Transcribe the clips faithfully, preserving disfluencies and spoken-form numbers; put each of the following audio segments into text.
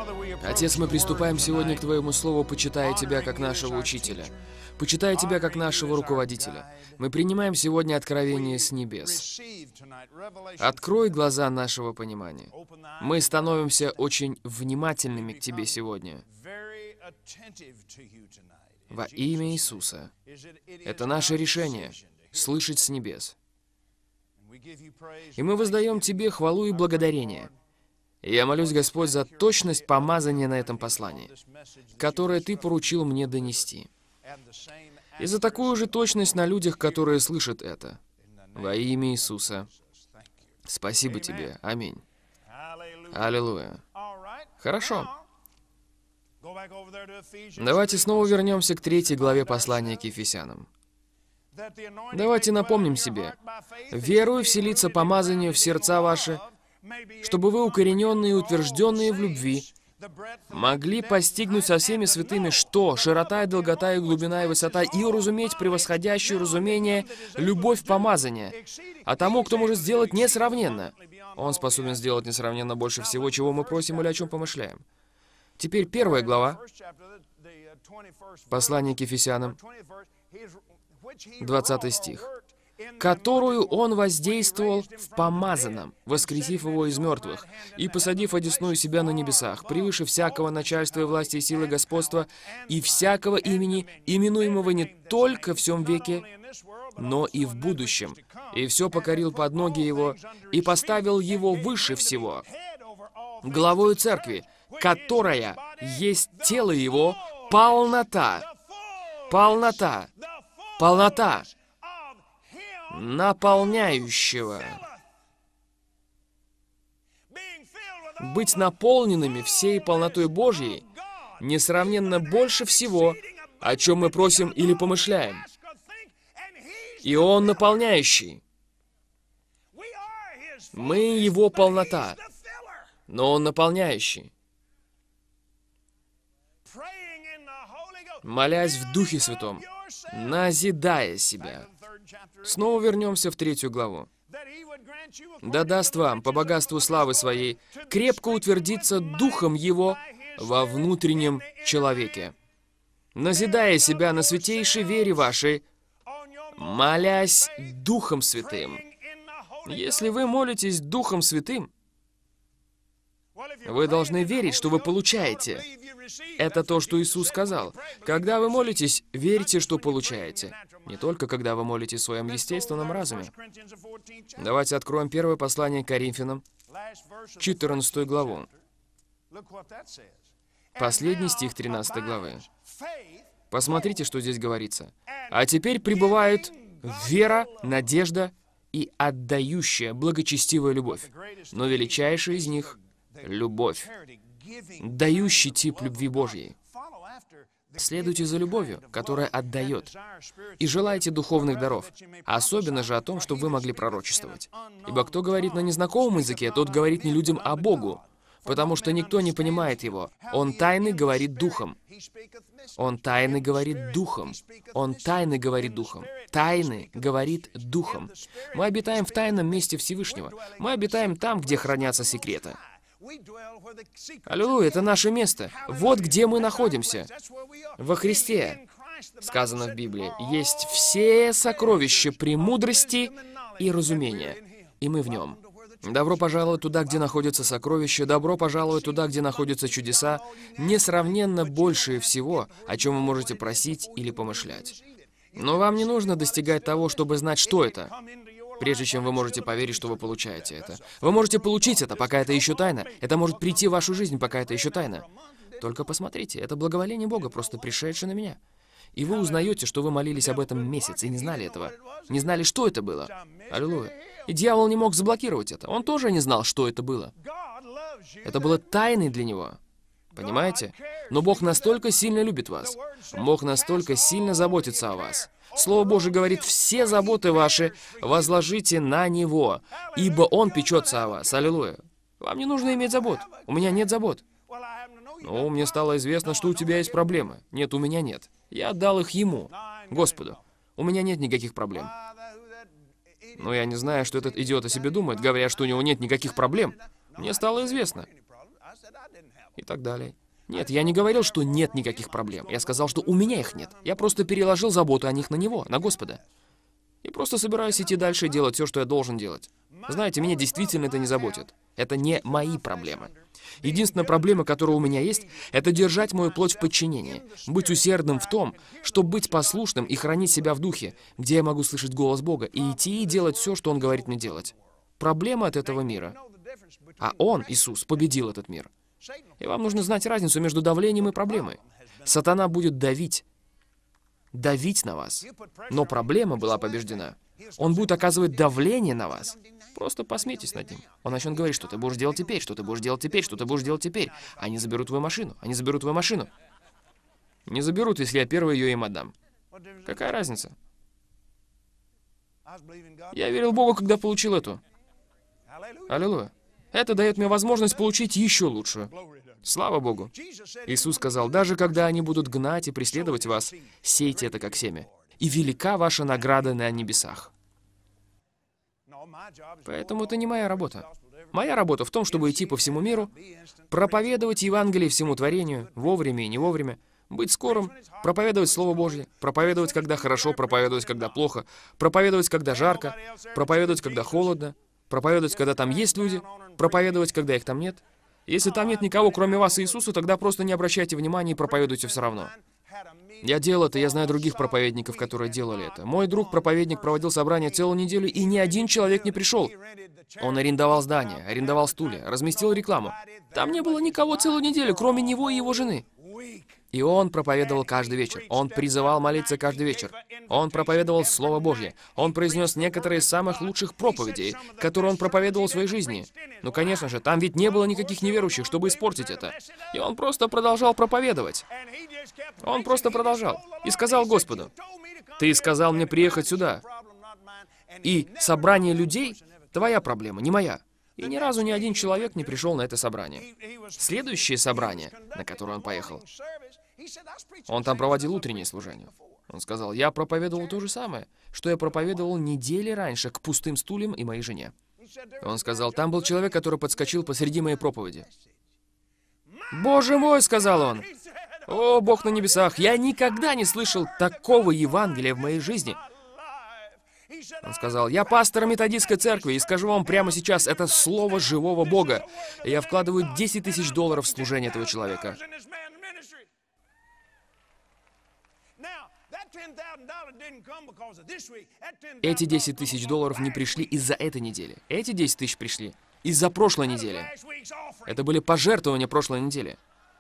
Отец, мы приступаем сегодня к Твоему Слову, почитая Тебя как нашего Учителя, почитая Тебя как нашего Руководителя. Мы принимаем сегодня откровение с небес. Открой глаза нашего понимания. Мы становимся очень внимательными к Тебе сегодня. Во имя Иисуса. Это наше решение — слышать с небес. И мы воздаем Тебе хвалу и благодарение. И я молюсь, Господь, за точность помазания на этом послании, которое Ты поручил мне донести. И за такую же точность на людях, которые слышат это. Во имя Иисуса. Спасибо Тебе. Аминь. Аллилуйя. Хорошо. Давайте снова вернемся к третьей главе послания к Ефесянам. Давайте напомним себе. «Верую вселиться помазанию в сердца ваши, чтобы вы, укорененные и утвержденные в любви, могли постигнуть со всеми святыми, что широта и долгота и глубина и высота, и уразуметь превосходящее разумение любовь помазания, а тому, кто может сделать несравненно. Он способен сделать несравненно больше всего, чего мы просим или о чем помышляем». Теперь первая глава, послание к Ефесянам, двадцатый стих. «Которую Он воздействовал в помазанном, воскресив Его из мертвых, и посадив одесную себя на небесах, превыше всякого начальства и власти и силы господства, и всякого имени, именуемого не только в сем веке, но и в будущем, и все покорил под ноги Его, и поставил Его выше всего, главою церкви, которая есть тело Его, полнота, полнота, полнота, наполняющего». Быть наполненными всей полнотой Божьей несравненно больше всего, о чем мы просим или помышляем. И Он наполняющий. Мы Его полнота, но Он наполняющий. Молясь в Духе Святом, назидая себя. Снова вернемся в третью главу. «Да даст вам, по богатству славы Своей, крепко утвердиться Духом Его во внутреннем человеке, назидая себя на святейшей вере вашей, молясь Духом Святым». Если вы молитесь Духом Святым, вы должны верить, что вы получаете. Это то, что Иисус сказал. Когда вы молитесь, верьте, что получаете. Не только когда вы молитесь в своем естественном разуме. Давайте откроем первое послание к Коринфянам, четырнадцатую главу. Последний стих тринадцатой главы. Посмотрите, что здесь говорится. «А теперь пребывают вера, надежда и отдающая, благочестивая любовь. Но величайшая из них — любовь». Дающий тип любви Божьей. Следуйте за любовью, которая отдает. И желайте духовных даров, особенно же о том, чтобы вы могли пророчествовать. Ибо кто говорит на незнакомом языке, тот говорит не людям, а Богу, потому что никто не понимает его. Он тайный говорит духом. Он тайный говорит духом. Он тайный говорит духом. Тайный говорит духом. Мы обитаем в тайном месте Всевышнего. Мы обитаем там, где хранятся секреты. Аллилуйя, это наше место. Вот где мы находимся. Во Христе, сказано в Библии, есть все сокровища премудрости и разумения, и мы в нем. Добро пожаловать туда, где находятся сокровища, добро пожаловать туда, где находятся чудеса, несравненно большее всего, о чем вы можете просить или помышлять. Но вам не нужно достигать того, чтобы знать, что это, прежде чем вы можете поверить, что вы получаете это. Вы можете получить это, пока это еще тайна. Это может прийти в вашу жизнь, пока это еще тайна. Только посмотрите, это благоволение Бога, просто пришедшее на меня. И вы узнаете, что вы молились об этом месяц и не знали этого. Не знали, что это было. Аллилуйя. И дьявол не мог заблокировать это. Он тоже не знал, что это было. Это было тайной для него. Понимаете? Но Бог настолько сильно любит вас. Бог настолько сильно заботится о вас. Слово Божие говорит, все заботы ваши возложите на Него, ибо Он печется о вас. Аллилуйя. Вам не нужно иметь забот. У меня нет забот. Ну, мне стало известно, что у тебя есть проблемы. Нет, у меня нет. Я отдал их Ему, Господу. У меня нет никаких проблем. Но я не знаю, что этот идиот о себе думает, говоря, что у него нет никаких проблем. Мне стало известно. И так далее. Нет, я не говорил, что нет никаких проблем. Я сказал, что у меня их нет. Я просто переложил заботу о них на Него, на Господа. И просто собираюсь идти дальше и делать все, что я должен делать. Знаете, меня действительно это не заботит. Это не мои проблемы. Единственная проблема, которая у меня есть, это держать мою плоть в подчинении, быть усердным в том, чтобы быть послушным и хранить себя в духе, где я могу слышать голос Бога, и идти и делать все, что Он говорит мне делать. Проблема от этого мира. А Он, Иисус, победил этот мир. И вам нужно знать разницу между давлением и проблемой. Сатана будет давить, давить на вас. Но проблема была побеждена. Он будет оказывать давление на вас. Просто посмейтесь над ним. Он начнет говорить, что ты будешь делать теперь, что ты будешь делать теперь, что ты будешь делать теперь. Они заберут твою машину, они заберут твою машину. Не заберут, если я первый ее им отдам. Какая разница? Я верил Богу, когда получил эту. Аллилуйя. Это дает мне возможность получить еще лучшую. Слава Богу. Иисус сказал, даже когда они будут гнать и преследовать вас, сейте это как семя. И велика ваша награда на небесах. Поэтому это не моя работа. Моя работа в том, чтобы идти по всему миру, проповедовать Евангелие всему творению, вовремя и не вовремя, быть скорым, проповедовать Слово Божье, проповедовать, когда хорошо, проповедовать, когда плохо, проповедовать, когда жарко, проповедовать, когда холодно, проповедовать, когда там есть люди, проповедовать, когда их там нет. Если там нет никого, кроме вас и Иисуса, тогда просто не обращайте внимания и проповедуйте все равно. Я делал это, я знаю других проповедников, которые делали это. Мой друг, проповедник, проводил собрание целую неделю, и ни один человек не пришел. Он арендовал здание, арендовал стулья, разместил рекламу. Там не было никого целую неделю, кроме него и его жены. И он проповедовал каждый вечер. Он призывал молиться каждый вечер. Он проповедовал Слово Божье. Он произнес некоторые из самых лучших проповедей, которые он проповедовал в своей жизни. Ну, конечно же, там ведь не было никаких неверующих, чтобы испортить это. И он просто продолжал проповедовать. Он просто продолжал. И сказал Господу, «Ты сказал мне приехать сюда. И собрание людей — твоя проблема, не моя». И ни разу ни один человек не пришел на это собрание. Следующее собрание, на которое он поехал, он там проводил утреннее служение. Он сказал, я проповедовал то же самое, что я проповедовал недели раньше к пустым стульям и моей жене. Он сказал, там был человек, который подскочил посреди моей проповеди. «Боже мой!» — сказал он. «О, Бог на небесах! Я никогда не слышал такого Евангелия в моей жизни!» Он сказал, «Я пастор методистской церкви, и скажу вам прямо сейчас, это слово живого Бога. И я вкладываю десять тысяч долларов в служение этого человека». Эти десять тысяч долларов не пришли из-за этой недели. Эти десять тысяч пришли из-за прошлой недели. Это были пожертвования прошлой недели.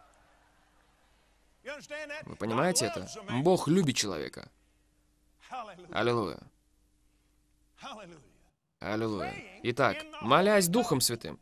Вы понимаете это? Бог любит человека. Аллилуйя. Аллилуйя. Итак, молясь Духом Святым.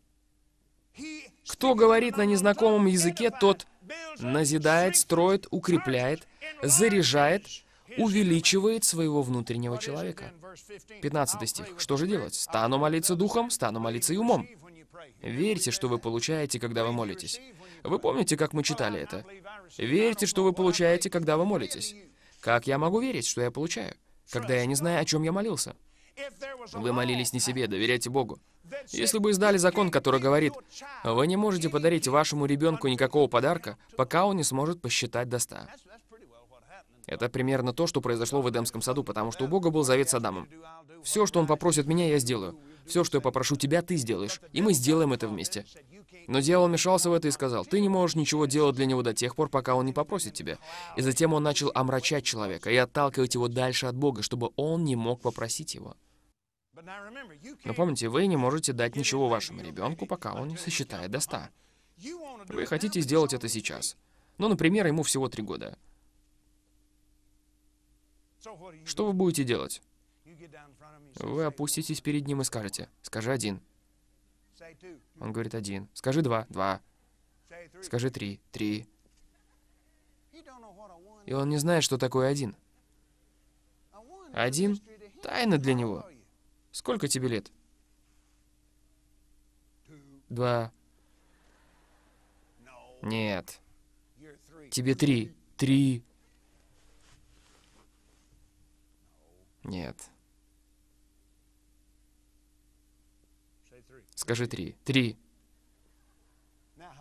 Кто говорит на незнакомом языке, тот назидает, строит, укрепляет, заряжает, увеличивает своего внутреннего человека. пятнадцатый стих. Что же делать? Стану молиться духом, стану молиться и умом. Верьте, что вы получаете, когда вы молитесь. Вы помните, как мы читали это? Верьте, что вы получаете, когда вы молитесь. Как я могу верить, что я получаю, когда я не знаю, о чем я молился? Вы молились не себе, доверяйте Богу. Если бы издали закон, который говорит, вы не можете подарить вашему ребенку никакого подарка, пока он не сможет посчитать до ста. Это примерно то, что произошло в Эдемском саду, потому что у Бога был завет с Адамом. Все, что Он попросит меня, я сделаю. Все, что я попрошу тебя, ты сделаешь. И мы сделаем это вместе. Но дьявол вмешался в это и сказал, ты не можешь ничего делать для него до тех пор, пока он не попросит тебя. И затем он начал омрачать человека и отталкивать его дальше от Бога, чтобы он не мог попросить его. Но помните, вы не можете дать ничего вашему ребенку, пока он не сосчитает до ста. Вы хотите сделать это сейчас. Ну, например, ему всего три года. Что вы будете делать? Вы опуститесь перед ним и скажете, скажи один. Он говорит один. Скажи два, два. Скажи три, три. И он не знает, что такое один. Один — тайна для него. Сколько тебе лет? Два. Нет. Тебе три. Три. Нет. Скажи три. Три.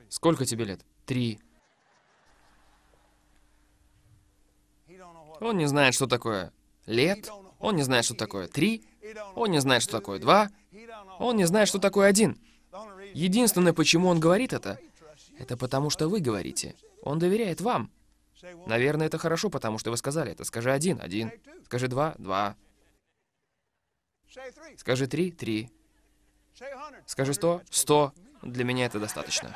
Сколько тебе лет? Три. Он не знает, что такое лет. Он не знает, что такое три. Он не знает, что такое два. Он не знает, что такое один. Единственное, почему он говорит это, это потому, что вы говорите. Он доверяет вам. Наверное, это хорошо, потому что вы сказали это. Скажи один, один. Скажи два, два. Скажи три, три. Скажи сто, сто. Для меня это достаточно.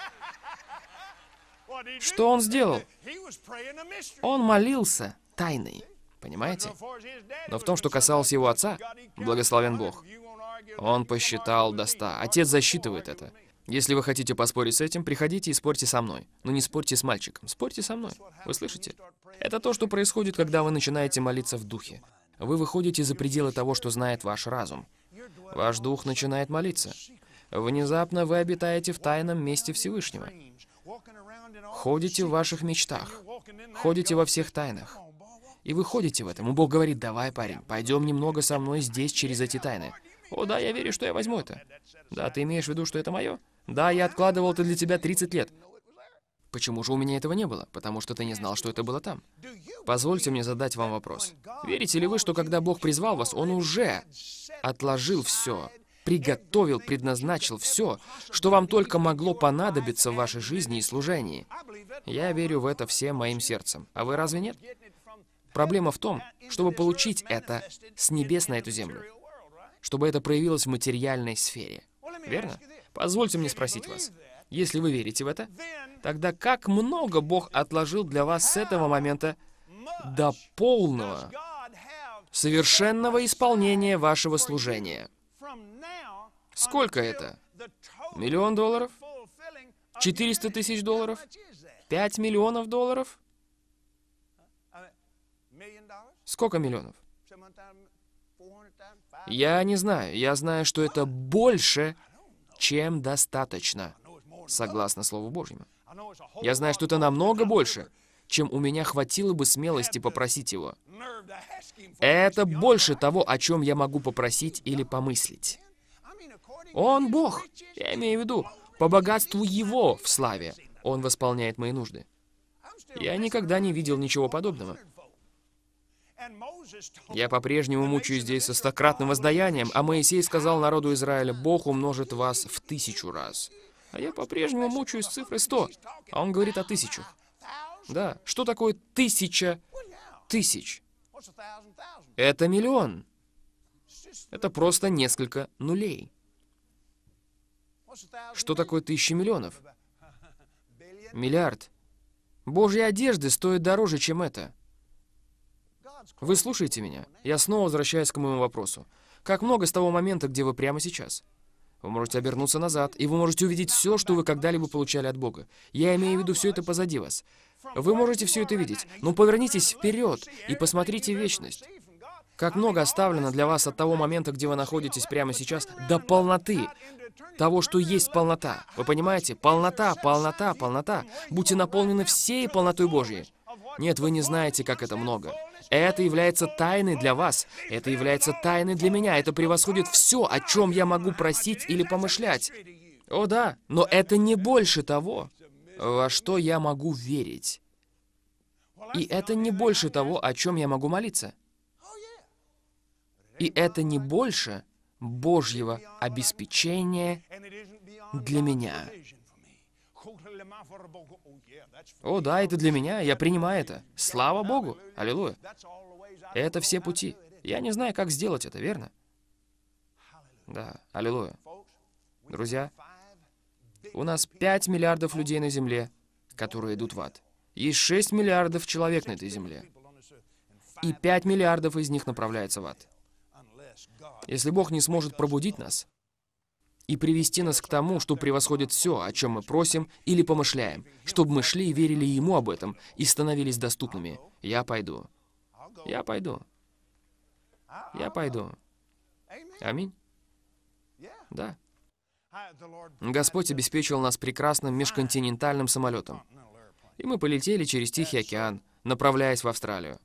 Что он сделал? Он молился тайной. Понимаете? Но в том, что касалось его отца, благословен Бог, он посчитал до ста. Отец засчитывает это. Если вы хотите поспорить с этим, приходите и спорьте со мной. Но не спорьте с мальчиком, спорьте со мной. Вы слышите? Это то, что происходит, когда вы начинаете молиться в духе. Вы выходите за пределы того, что знает ваш разум. Ваш дух начинает молиться. Внезапно вы обитаете в тайном месте Всевышнего. Ходите в ваших мечтах. Ходите во всех тайнах. И вы ходите в этом. И Бог говорит: давай, парень, пойдем немного со мной здесь, через эти тайны. О, да, я верю, что я возьму это. Да, ты имеешь в виду, что это мое? Да, я откладывал это для тебя тридцать лет. Почему же у меня этого не было? Потому что ты не знал, что это было там. Позвольте мне задать вам вопрос. Верите ли вы, что когда Бог призвал вас, Он уже отложил все, приготовил, предназначил все, что вам только могло понадобиться в вашей жизни и служении? Я верю в это всем моим сердцем. А вы разве нет? Проблема в том, чтобы получить это с небес на эту землю, чтобы это проявилось в материальной сфере. Верно? Позвольте мне спросить вас. Если вы верите в это, тогда как много Бог отложил для вас с этого момента до полного, совершенного исполнения вашего служения? Сколько это? Миллион долларов? Четыреста тысяч долларов? Пять миллионов долларов? Сколько миллионов? Я не знаю. Я знаю, что это больше, чем достаточно, согласно Слову Божьему. Я знаю, что это намного больше, чем у меня хватило бы смелости попросить Его. Это больше того, о чем я могу попросить или помыслить. Он Бог. Я имею в виду, по богатству Его в славе Он восполняет мои нужды. Я никогда не видел ничего подобного. Я по-прежнему мучаюсь здесь со стократным воздаянием, а Моисей сказал народу Израиля: Бог умножит вас в тысячу раз. А я по-прежнему мучаюсь с цифрой сто, а он говорит о тысячах. Да, что такое тысяча тысяч? Это миллион. Это просто несколько нулей. Что такое тысяча миллионов? Миллиард. Божьи одежды стоят дороже, чем это. Вы слушаете меня? Я снова возвращаюсь к моему вопросу. Как много с того момента, где вы прямо сейчас? Вы можете обернуться назад, и вы можете увидеть все, что вы когда-либо получали от Бога. Я имею в виду все это позади вас. Вы можете все это видеть, но повернитесь вперед и посмотрите в вечность. Как много оставлено для вас от того момента, где вы находитесь прямо сейчас, до полноты. Того, что есть полнота. Вы понимаете? Полнота, полнота, полнота. Будьте наполнены всей полнотой Божьей. Нет, вы не знаете, как это много. Это является тайной для вас. Это является тайной для меня. Это превосходит все, о чем я могу просить или помышлять. О да, но это не больше того, во что я могу верить. И это не больше того, о чем я могу молиться. И это не больше Божьего обеспечения для меня. О, да, это для меня, я принимаю это. Слава Богу! Аллилуйя! Это все пути. Я не знаю, как сделать это, верно? Да, аллилуйя. Друзья, у нас пять миллиардов людей на Земле, которые идут в ад. Есть шесть миллиардов человек на этой Земле. И пять миллиардов из них направляются в ад. Если Бог не сможет пробудить нас и привести нас к тому, что превосходит все, о чем мы просим или помышляем, чтобы мы шли и верили Ему об этом и становились доступными, я пойду. Я пойду. Я пойду. Аминь. Да. Господь обеспечил нас прекрасным межконтинентальным самолетом. И мы полетели через Тихий океан, направляясь в Австралию.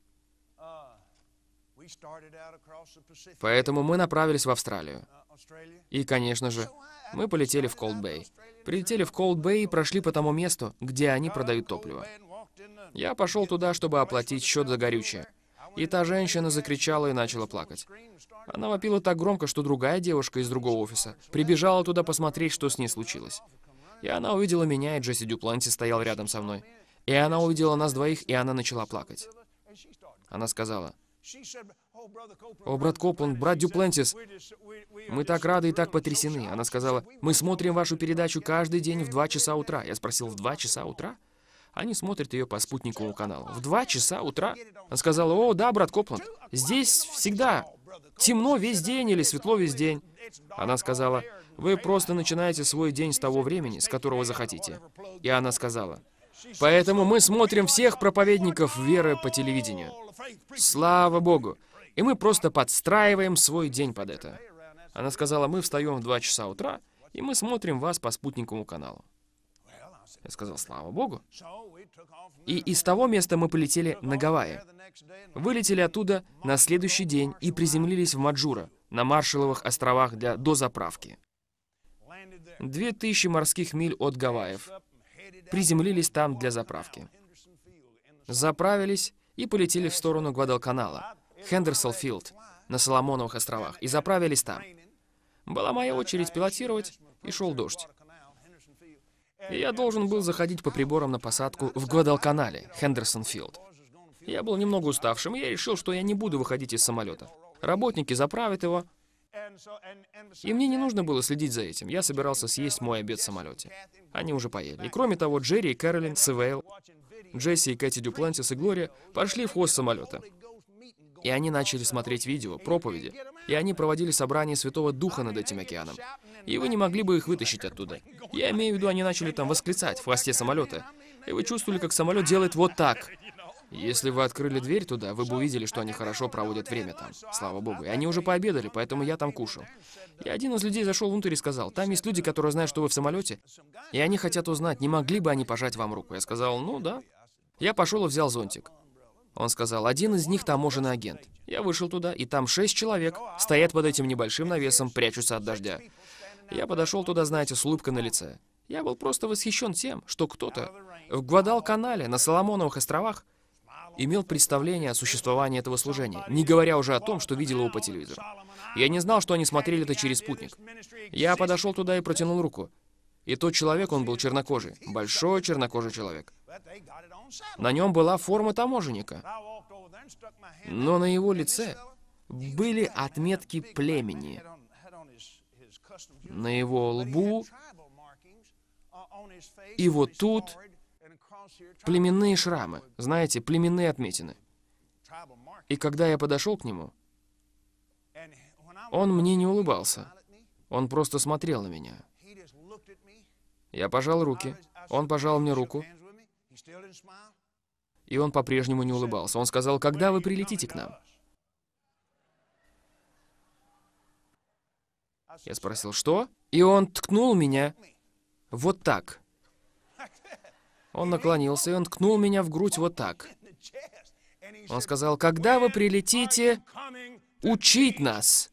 Поэтому мы направились в Австралию. И, конечно же, Мы полетели в Колд-Бэй. Прилетели в Колд-Бэй и прошли по тому месту, где они продают топливо. Я пошел туда, чтобы оплатить счет за горючее. И та женщина закричала и начала плакать. Она вопила так громко, что другая девушка из другого офиса прибежала туда посмотреть, что с ней случилось. И она увидела меня, и Джесси Дюпланти стоял рядом со мной. И она увидела нас двоих, и она начала плакать. Она сказала: «О, брат Копланд, брат Дюплантис, мы так рады и так потрясены». Она сказала: «Мы смотрим вашу передачу каждый день в два часа утра». Я спросил: «В два часа утра?» Они смотрят ее по спутниковому каналу. «В два часа утра?» Она сказала: «О, да, брат Копланд, здесь всегда темно весь день или светло весь день». Она сказала: «Вы просто начинаете свой день с того времени, с которого захотите». И она сказала: «Поэтому мы смотрим всех проповедников веры по телевидению. Слава Богу! И мы просто подстраиваем свой день под это». Она сказала: «Мы встаем в два часа утра, и мы смотрим вас по спутниковому каналу». Я сказал: «Слава Богу». И из того места мы полетели на Гавайи. Вылетели оттуда на следующий день и приземлились в Маджура, на Маршалловых островах для дозаправки. Две тысячи морских миль от Гавайев. Приземлились там для заправки. Заправились и полетели в сторону Гвадалканала, Хендерсон-Филд, на Соломоновых островах, и заправились там. Была моя очередь пилотировать, и шел дождь. И я должен был заходить по приборам на посадку в Гвадалканале, Хендерсон-Филд. Я был немного уставшим, и я решил, что я не буду выходить из самолета. Работники заправят его, и мне не нужно было следить за этим. Я собирался съесть мой обед в самолете. Они уже поели. И кроме того, Джерри и Кэролин, Севейл, Джесси и Кэти Дюплантис и Глория пошли в хвост самолета. И они начали смотреть видео, проповеди. И они проводили собрание Святого Духа над этим океаном. И вы не могли бы их вытащить оттуда. Я имею в виду, они начали там восклицать в хвосте самолета. И вы чувствовали, как самолет делает вот так. Если вы открыли дверь туда, вы бы увидели, что они хорошо проводят время там. Слава Богу. И они уже пообедали, поэтому я там кушал. И один из людей зашел внутрь и сказал: «Там есть люди, которые знают, что вы в самолете, и они хотят узнать, не могли бы они пожать вам руку». Я сказал: «Ну да». Я пошел и взял зонтик. Он сказал: «Один из них таможенный агент». Я вышел туда, и там шесть человек стоят под этим небольшим навесом, прячутся от дождя. Я подошел туда, знаете, с улыбкой на лице. Я был просто восхищен тем, что кто-то в Гвадалканале, на Соломоновых островах, имел представление о существовании этого служения, не говоря уже о том, что видел его по телевизору. Я не знал, что они смотрели это через спутник. Я подошел туда и протянул руку. И тот человек, он был чернокожий, большой чернокожий человек. На нем была форма таможенника. Но на его лице были отметки племени. На его лбу и вот тут племенные шрамы, знаете, племенные отметины. И когда я подошел к нему, он мне не улыбался. Он просто смотрел на меня. Я пожал руки, он пожал мне руку, и он по-прежнему не улыбался. Он сказал: «Когда вы прилетите к нам?» Я спросил: «Что?» И он ткнул меня вот так. Он наклонился, и он ткнул меня в грудь вот так. Он сказал: «Когда вы прилетите учить нас?»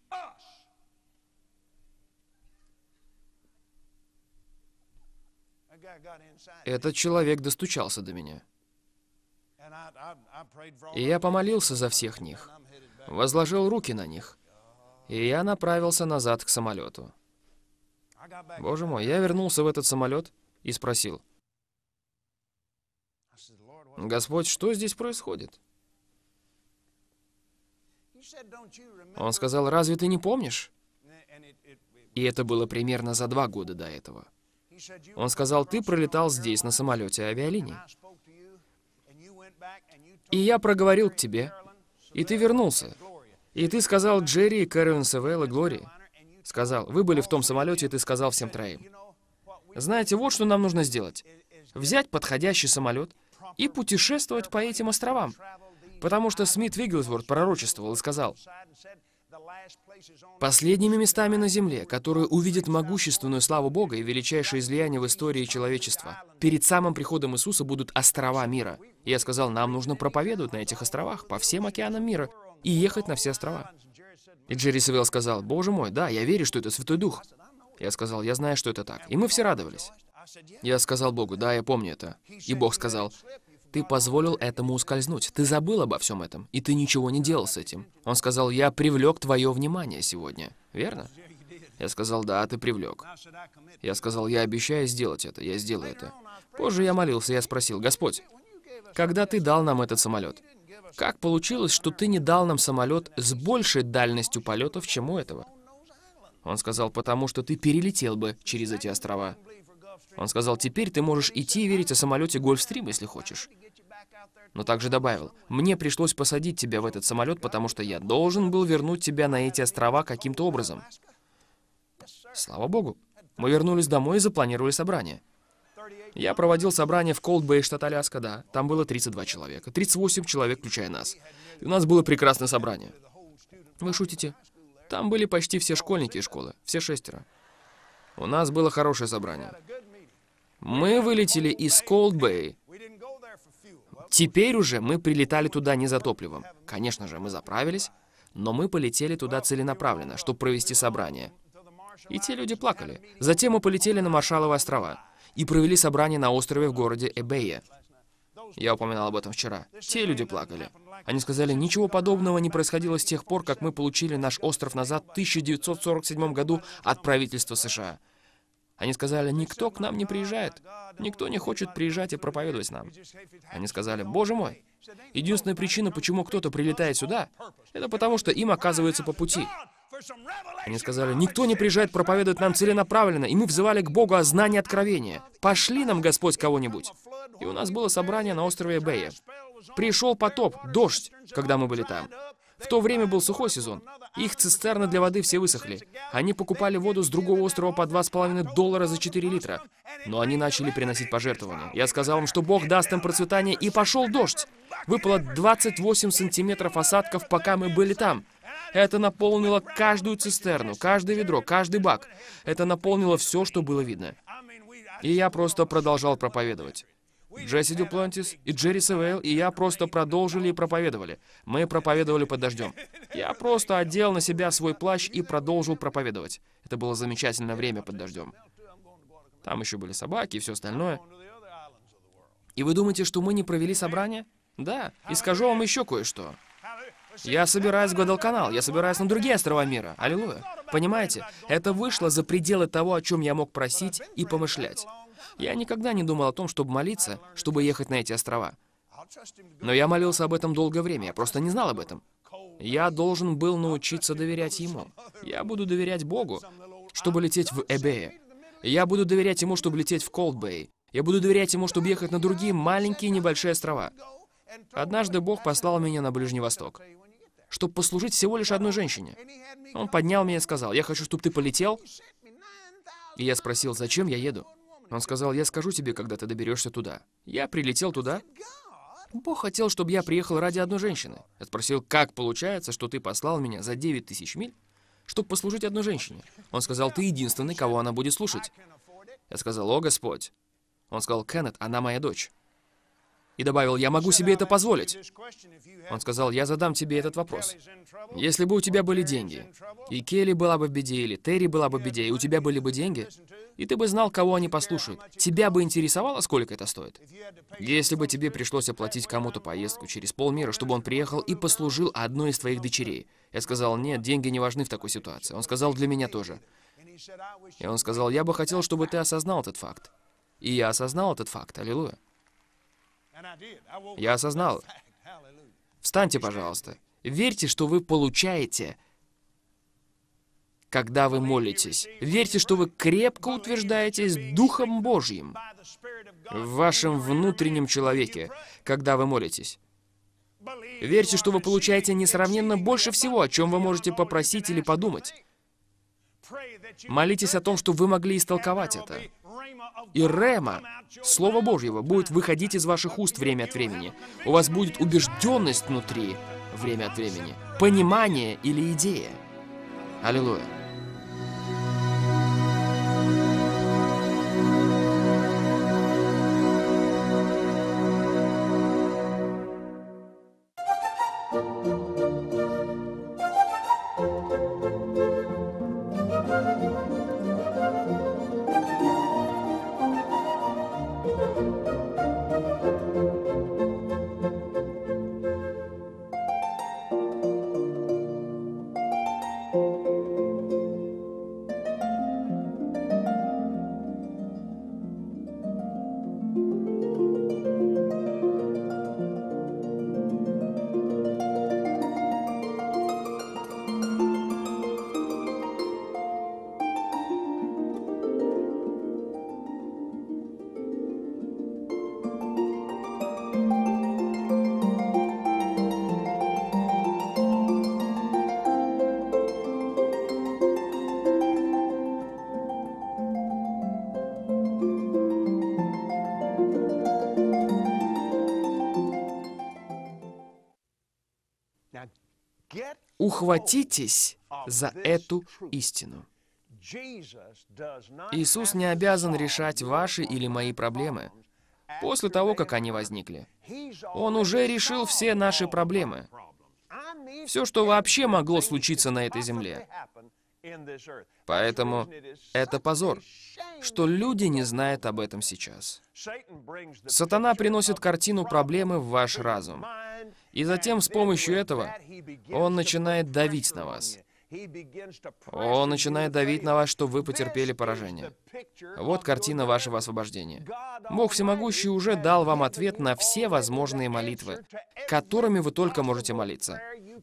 Этот человек достучался до меня. И я помолился за всех них, возложил руки на них, и я направился назад к самолету. Боже мой, я вернулся в этот самолет и спросил: «Господь, что здесь происходит?» Он сказал: «Разве ты не помнишь?» И это было примерно за два года до этого. Он сказал: «Ты пролетал здесь на самолете авиалинии. И я проговорил к тебе, и ты вернулся. И ты сказал Джерри, и Кэролин, Севейл и Глории. Сказал, вы были в том самолете, и ты сказал всем троим: знаете, вот что нам нужно сделать. Взять подходящий самолет и путешествовать по этим островам. Потому что Смит Вигглсворт пророчествовал и сказал: последними местами на земле, которые увидят могущественную славу Бога и величайшее излияние в истории человечества, перед самым приходом Иисуса будут острова мира. И я сказал, нам нужно проповедовать на этих островах, по всем океанам мира, и ехать на все острова. И Джерри Севейл сказал: боже мой, да, я верю, что это Святой Дух. Я сказал, я знаю, что это так. И мы все радовались. Я сказал Богу, да, я помню это. И Бог сказал, ты позволил этому ускользнуть. Ты забыл обо всем этом, и ты ничего не делал с этим. Он сказал, я привлек твое внимание сегодня. Верно? Я сказал, да, ты привлек. Я сказал, я обещаю сделать это, я сделаю это. Позже я молился, я спросил, Господь, когда ты дал нам этот самолет, как получилось, что ты не дал нам самолет с большей дальностью полетов, чем у этого? Он сказал, потому что ты перелетел бы через эти острова. Он сказал, теперь ты можешь идти и верить о самолете Гольфстрим, если хочешь. Но также добавил, мне пришлось посадить тебя в этот самолет, потому что я должен был вернуть тебя на эти острова каким-то образом. Слава Богу. Мы вернулись домой и запланировали собрание. Я проводил собрание в Колд-Бэй, штат Аляска, да. Там было тридцать два человека. тридцать восемь человек, включая нас. И у нас было прекрасное собрание. Вы шутите? Там были почти все школьники из школы. Все шестеро. У нас было хорошее собрание. Мы вылетели из Колд-Бэй. Теперь уже мы прилетали туда не за топливом. Конечно же, мы заправились, но мы полетели туда целенаправленно, чтобы провести собрание. И те люди плакали. Затем мы полетели на Маршалловы острова и провели собрание на острове в городе Эбея. Я упоминал об этом вчера. Те люди плакали. Они сказали, ничего подобного не происходило с тех пор, как мы получили наш остров назад в тысяча девятьсот сорок седьмом году от правительства США. Они сказали, никто к нам не приезжает. Никто не хочет приезжать и проповедовать нам. Они сказали, боже мой, единственная причина, почему кто-то прилетает сюда, это потому, что им оказывается по пути. Они сказали, никто не приезжает проповедовать нам целенаправленно, и мы взывали к Богу о знании откровения. Пошли нам, Господь, кого-нибудь. И у нас было собрание на острове Эбея. Пришел потоп, дождь, когда мы были там. В то время был сухой сезон. Их цистерны для воды все высохли. Они покупали воду с другого острова по два с половиной доллара за четыре литра. Но они начали приносить пожертвования. Я сказал им, что Бог даст им процветание, и пошел дождь. Выпало двадцать восемь сантиметров осадков, пока мы были там. Это наполнило каждую цистерну, каждое ведро, каждый бак. Это наполнило все, что было видно. И я просто продолжал проповедовать. Джесси Дюплантис и Джерри Севейл и я просто продолжили и проповедовали. Мы проповедовали под дождем. Я просто одел на себя свой плащ и продолжил проповедовать. Это было замечательное время под дождем. Там еще были собаки и все остальное. И вы думаете, что мы не провели собрание? Да. И скажу вам еще кое-что. Я собираюсь в Гвадалканал, я собираюсь на другие острова мира. Аллилуйя. Понимаете, это вышло за пределы того, о чем я мог просить и помышлять. Я никогда не думал о том, чтобы молиться, чтобы ехать на эти острова. Но я молился об этом долгое время, я просто не знал об этом. Я должен был научиться доверять Ему. Я буду доверять Богу, чтобы лететь в Эбея. Я буду доверять Ему, чтобы лететь в Колд-Бэй. Я буду доверять Ему, чтобы ехать на другие маленькие небольшие острова. Однажды Бог послал меня на Ближний Восток, чтобы послужить всего лишь одной женщине. Он поднял меня и сказал, я хочу, чтобы ты полетел. И я спросил, зачем я еду? Он сказал, я скажу тебе, когда ты доберешься туда. Я прилетел туда. Бог хотел, чтобы я приехал ради одной женщины. Я спросил, как получается, что ты послал меня за девять тысяч миль, чтобы послужить одной женщине? Он сказал, ты единственный, кого она будет слушать. Я сказал, о, Господь. Он сказал, Кеннет, она моя дочь. И добавил, я могу себе это позволить. Он сказал, я задам тебе этот вопрос. Если бы у тебя были деньги, и Келли была бы в беде, или Терри была бы в беде, и у тебя были бы деньги, и ты бы знал, кого они послушают, тебя бы интересовало, сколько это стоит? Если бы тебе пришлось оплатить кому-то поездку через полмира, чтобы он приехал и послужил одной из твоих дочерей. Я сказал, нет, деньги не важны в такой ситуации. Он сказал, для меня тоже. И он сказал, я бы хотел, чтобы ты осознал этот факт. И я осознал этот факт. Аллилуйя. Я осознал. Встаньте, пожалуйста. Верьте, что вы получаете, когда вы молитесь. Верьте, что вы крепко утверждаетесь Духом Божьим в вашем внутреннем человеке, когда вы молитесь. Верьте, что вы получаете несравненно больше всего, о чем вы можете попросить или подумать. Молитесь о том, чтобы вы могли истолковать это. И рема, Слово Божьего, будет выходить из ваших уст время от времени. У вас будет убежденность внутри время от времени, понимание или идея. Аллилуйя. Ухватитесь за эту истину. Иисус не обязан решать ваши или мои проблемы после того, как они возникли. Он уже решил все наши проблемы. Все, что вообще могло случиться на этой земле. Поэтому это позор, что люди не знают об этом сейчас. Сатана приносит картину проблемы в ваш разум. И затем с помощью этого он начинает давить на вас. Он начинает давить на вас, чтобы вы потерпели поражение. Вот картина вашего освобождения. Бог Всемогущий уже дал вам ответ на все возможные молитвы, которыми вы только можете молиться.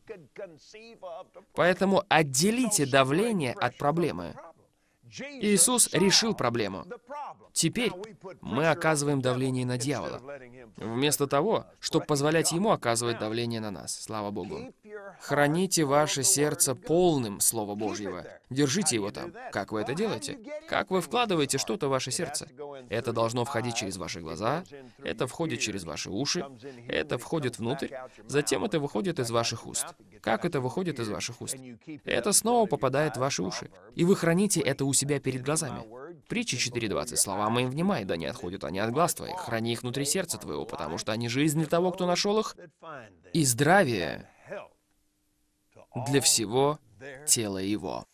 Поэтому отделите давление от проблемы. Иисус решил проблему. Теперь мы оказываем давление на дьявола, вместо того, чтобы позволять ему оказывать давление на нас. Слава Богу. Храните ваше сердце полным Слова Божьего. Держите его там. Как вы это делаете? Как вы вкладываете что-то в ваше сердце? Это должно входить через ваши глаза, это входит через ваши уши, это входит внутрь, затем это выходит из ваших уст. Как это выходит из ваших уст? Это снова попадает в ваши уши. И вы храните это у себя перед глазами. Притча четыре двадцать. Слова моим внимай, да не отходят они от глаз твоих. Храни их внутри сердца твоего, потому что они жизнь для того, кто нашел их, и здравие для всего тела его.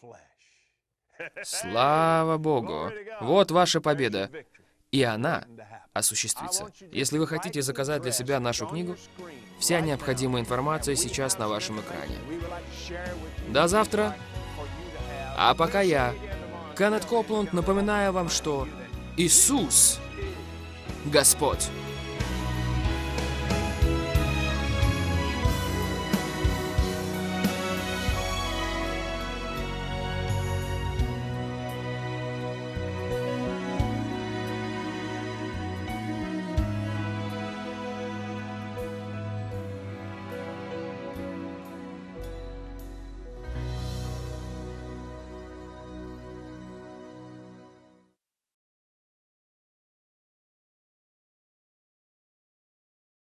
Слава Богу! Вот ваша победа. И она осуществится. Если вы хотите заказать для себя нашу книгу, вся необходимая информация сейчас на вашем экране. До завтра. А пока я, Кеннет Копланд, напоминаю вам, что Иисус Господь.